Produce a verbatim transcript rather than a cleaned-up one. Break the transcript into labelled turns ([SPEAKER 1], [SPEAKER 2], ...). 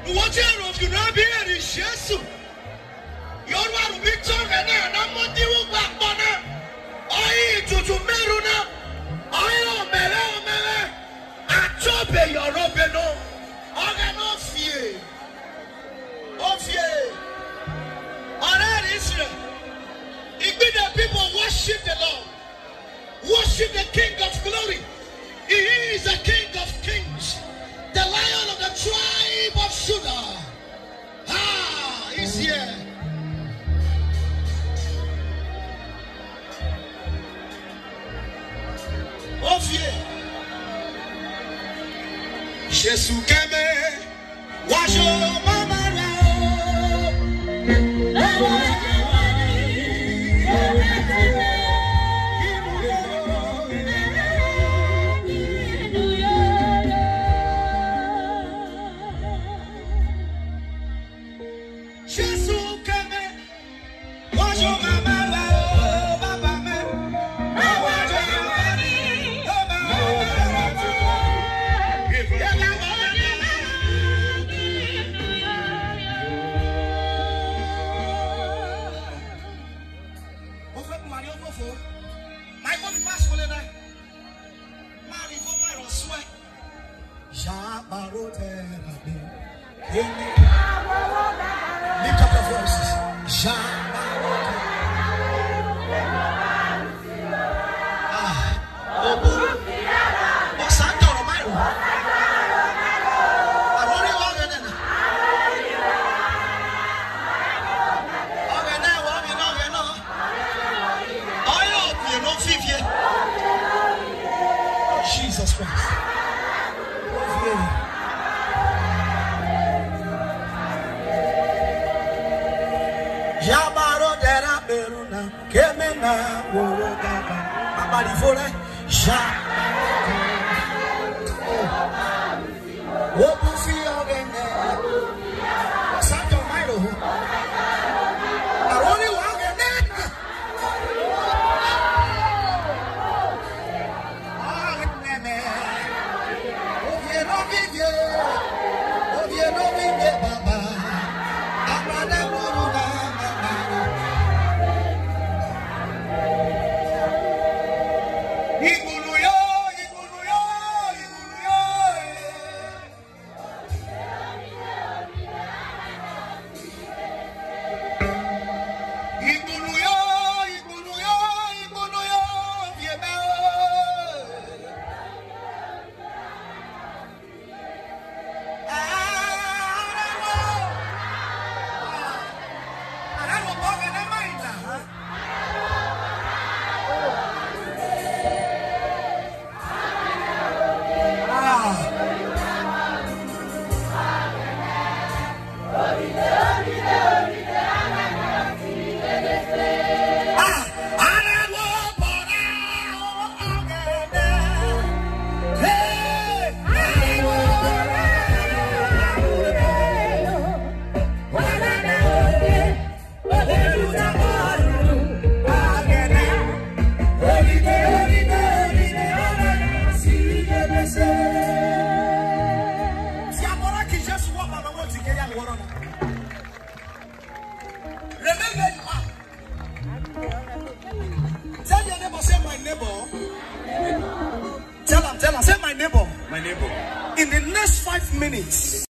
[SPEAKER 1] What you know be a Jesus? You're one of Victor and I'm on the back banner. I to to Meruna. I know Mele Mele. I chop your robeno. I cannot fear. Of ye. On that Israel. It be the people worship the Lord. Worship the King of glory. He is the King of kings. The Lion of the tribe of Judah. Ah, he's here. Of ye. Jesus came. Wash your mama. Lift up your voices. Jesus Christ. Yamaro dera beruna kemena worogaga abali fore ja obufi ogene santo mairo aroni wagene agene ovie no vivie ovie no vivie baba abade woroga. Tell your neighbor, say my neighbor. Tell him, tell him, say my neighbor.
[SPEAKER 2] My neighbor.
[SPEAKER 1] In the next five minutes.